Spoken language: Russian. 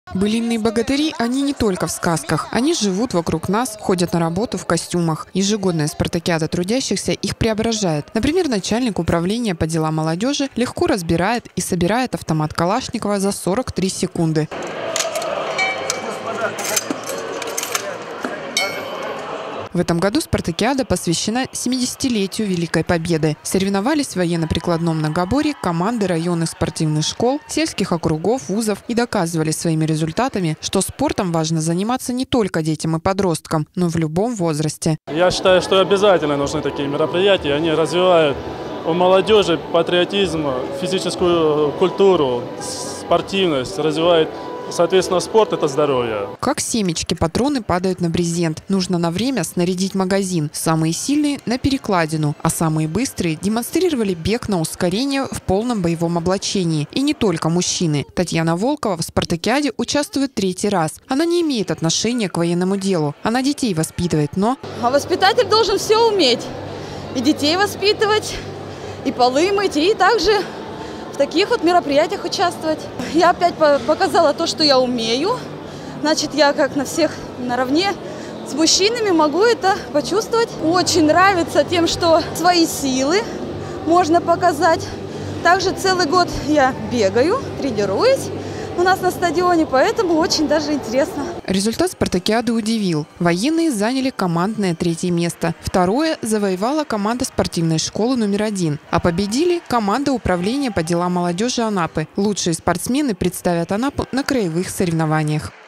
Былинные богатыри, они не только в сказках. Они живут вокруг нас, ходят на работу в костюмах. Ежегодная спартакиада трудящихся их преображает. Например, начальник управления по делам молодежи легко разбирает и собирает автомат Калашникова за 43 секунды. В этом году спартакиада посвящена 70-летию Великой Победы. Соревновались в военно-прикладном многоборье команды районных спортивных школ, сельских округов, вузов и доказывали своими результатами, что спортом важно заниматься не только детям и подросткам, но и в любом возрасте. Я считаю, что обязательно нужны такие мероприятия. Они развивают у молодежи патриотизм, физическую культуру, спортивность, развивают. Соответственно, спорт – это здоровье. Как семечки, патроны падают на брезент. Нужно на время снарядить магазин. Самые сильные – на перекладину, а самые быстрые демонстрировали бег на ускорение в полном боевом облачении. И не только мужчины. Татьяна Волкова в спартакиаде участвует 3-й раз. Она не имеет отношения к военному делу. Она детей воспитывает, но… А воспитатель должен все уметь. И детей воспитывать, и полы мыть, и также в таких вот мероприятиях участвовать. Я опять показала то, что я умею. Значит, я как на всех наравне с мужчинами могу это почувствовать. Очень нравится тем, что свои силы можно показать. Также целый год я бегаю, тренируюсь у нас на стадионе, поэтому очень даже интересно. Результат спартакиады удивил. Военные заняли командное 3-е место. 2-е завоевала команда спортивной школы номер 1. А победили команда управления по делам молодежи Анапы. Лучшие спортсмены представят Анапу на краевых соревнованиях.